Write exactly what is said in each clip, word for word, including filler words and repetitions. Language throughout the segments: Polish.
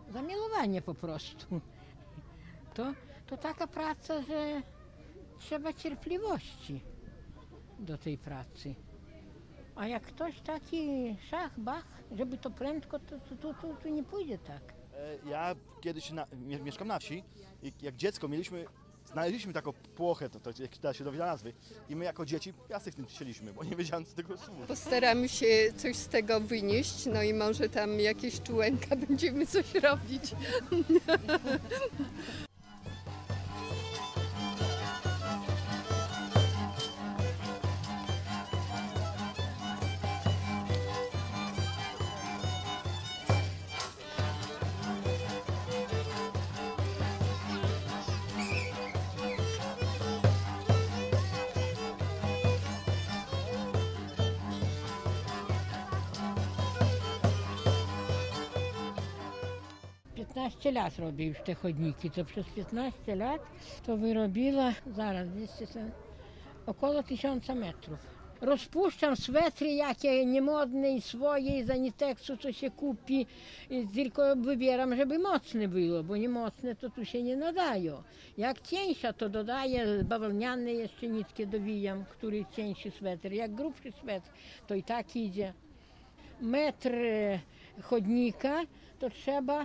Zamiłowanie po prostu. To, to taka praca, że trzeba cierpliwości do tej pracy. A jak ktoś taki szach, bach, żeby to prędko, to, to, to, to, to nie pójdzie tak. Ja kiedyś na, mieszkam na wsi i jak dziecko mieliśmy, znaleźliśmy taką płochę, to, to jak da się dowiedziała nazwy, i my jako dzieci piasek w tym chcieliśmy, bo nie wiedziałem, co tego służy. Postaramy się coś z tego wynieść, no i może tam jakieś czułenka będziemy coś robić. piętnaście lat robię już te chodniki, to przez piętnaście lat to wyrobiła, zaraz, około tysiąca metrów. Rozpuszczam swetry jakie niemodne i swoje, i zaniteksu, co się kupi, i tylko wybieram, żeby mocne było, bo nie mocne to tu się nie nadają. Jak cieńsza, to dodaję bawełniane jeszcze nitkie dowijam, który cieńszy swetr. Jak grubszy swetr, to i tak idzie. Metr chodnika to trzeba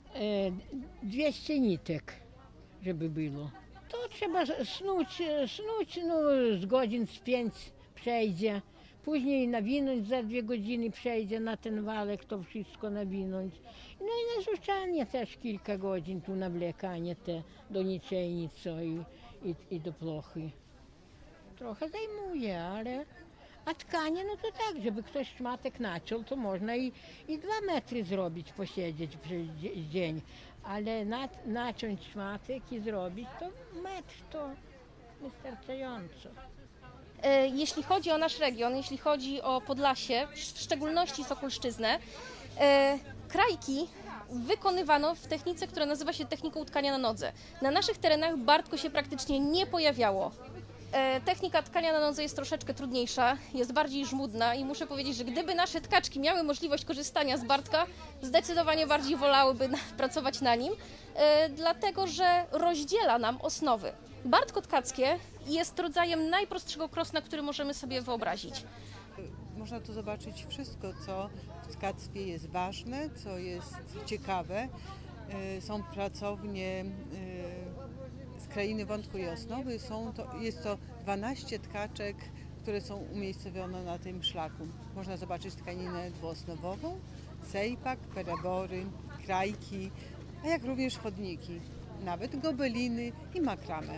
dwieście nitek, żeby było. To trzeba snuć, snuć no, z godzin z pięć przejdzie. Później nawinąć za dwie godziny przejdzie na ten walek, to wszystko nawinąć. No i narzucanie też kilka godzin, tu nawlekanie te do niczej co i, i, i do plochy. Trochę zajmuje, ale... A tkanie, no to tak, żeby ktoś szmatek naciął, to można i, i dwa metry zrobić, posiedzieć przez dzień. Ale na, naciąć szmatek i zrobić, to metr to wystarczająco. Jeśli chodzi o nasz region, jeśli chodzi o Podlasie, w szczególności Sokolszczyznę, krajki wykonywano w technice, która nazywa się techniką tkania na nodze. Na naszych terenach bartko się praktycznie nie pojawiało. Technika tkania na nodze jest troszeczkę trudniejsza, jest bardziej żmudna i muszę powiedzieć, że gdyby nasze tkaczki miały możliwość korzystania z bartka, zdecydowanie bardziej wolałyby na, pracować na nim, e, dlatego że rozdziela nam osnowy. Bartko tkackie jest rodzajem najprostszego krosna, który możemy sobie wyobrazić. Można tu zobaczyć wszystko, co w tkactwie jest ważne, co jest ciekawe. Są pracownie z krainy wątku i osnowy. Są to, jest to dwanaście tkaczek, które są umiejscowione na tym szlaku. Można zobaczyć tkaninę dwuosnowową, sejpak, perebory, krajki, a jak również chodniki, nawet gobeliny i makramę.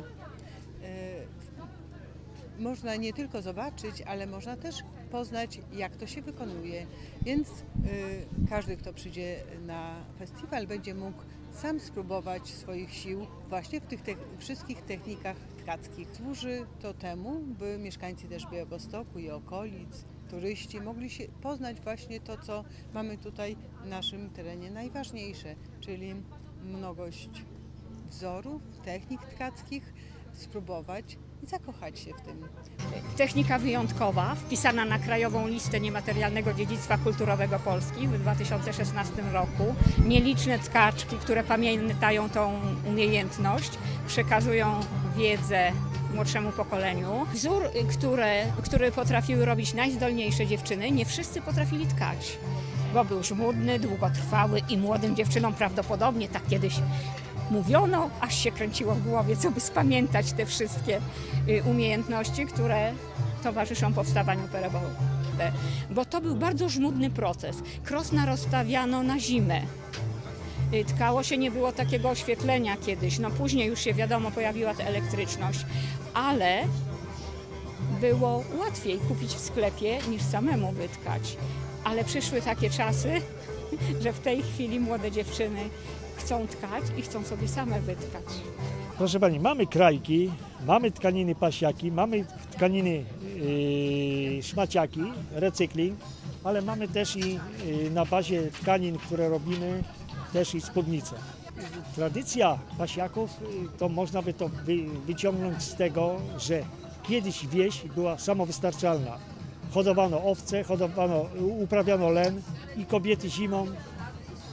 Można nie tylko zobaczyć, ale można też poznać, jak to się wykonuje, więc y, każdy, kto przyjdzie na festiwal, będzie mógł sam spróbować swoich sił właśnie w tych te wszystkich technikach tkackich. Służy to temu, by mieszkańcy też Białegostoku i okolic, turyści mogli się poznać właśnie to, co mamy tutaj w naszym terenie najważniejsze, czyli mnogość wzorów, technik tkackich, spróbować i zakochać się w tym. Technika wyjątkowa, wpisana na Krajową Listę Niematerialnego Dziedzictwa Kulturowego Polski w dwa tysiące szesnastym roku. Nieliczne tkaczki, które pamiętają tą umiejętność, przekazują wiedzę młodszemu pokoleniu. Wzór, które, który potrafiły robić najzdolniejsze dziewczyny, nie wszyscy potrafili tkać, bo był żmudny, długotrwały i młodym dziewczynom prawdopodobnie tak kiedyś mówiono, aż się kręciło w głowie, co by spamiętać te wszystkie umiejętności, które towarzyszą powstawaniu pereboru. Bo to był bardzo żmudny proces. Krosna rozstawiano na zimę. Tkało się, nie było takiego oświetlenia kiedyś. No później już się wiadomo, pojawiła ta elektryczność, ale było łatwiej kupić w sklepie niż samemu wytkać. Ale przyszły takie czasy, że w tej chwili młode dziewczyny chcą tkać i chcą sobie same wytkać. Proszę Pani, mamy krajki, mamy tkaniny pasiaki, mamy tkaniny yy, szmaciaki, recykling, ale mamy też i yy, na bazie tkanin, które robimy, też i spódnice. Tradycja pasiaków to można by to wy, wyciągnąć z tego, że kiedyś wieś była samowystarczalna. Hodowano owce, hodowano, uprawiano len i kobiety zimą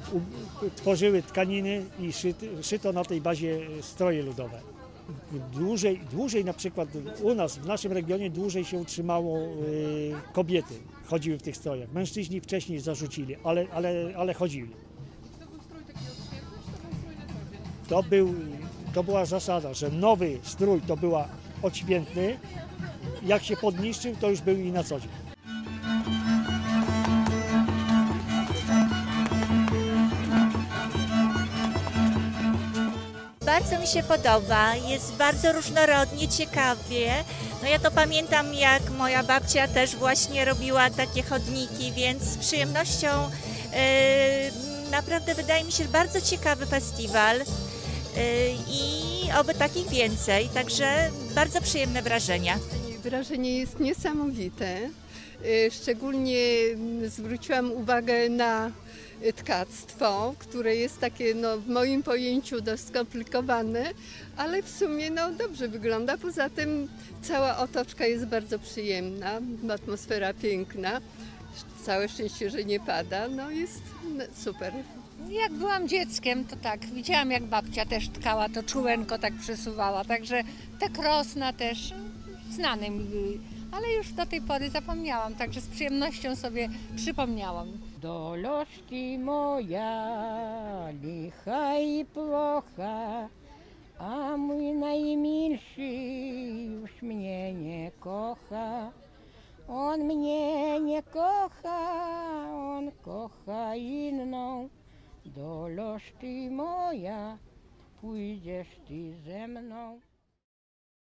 u- tworzyły tkaniny i szyty, szyto na tej bazie stroje ludowe. Dłużej, dłużej na przykład u nas, w naszym regionie dłużej się utrzymało y, kobiety, chodziły w tych strojach. Mężczyźni wcześniej zarzucili, ale, ale, ale chodzili. To, był, to była zasada, że nowy strój to była odświętny, jak się podniszczył, to już był i na co dzień. Bardzo mi się podoba, jest bardzo różnorodnie, ciekawie. No ja to pamiętam, jak moja babcia też właśnie robiła takie chodniki, więc z przyjemnością yy, naprawdę wydaje mi się bardzo ciekawy festiwal yy, i oby takich więcej, także bardzo przyjemne wrażenia. Wrażenie jest niesamowite. Y, Szczególnie mm, zwróciłam uwagę na y, tkactwo, które jest takie no, w moim pojęciu dość skomplikowane, ale w sumie no, dobrze wygląda. Poza tym cała otoczka jest bardzo przyjemna, atmosfera piękna. Całe szczęście, że nie pada, no jest no, super. Jak byłam dzieckiem, to tak, widziałam jak babcia też tkała, to czułenko tak przesuwała, także te krosna też znane mi były, ale już do tej pory zapomniałam, także z przyjemnością sobie przypomniałam. Dolożki moja, licha i plocha, a mój najmilszy już mnie nie kocha. On mnie nie kocha, on kocha inną. Dolożki moja, pójdziesz ty ze mną.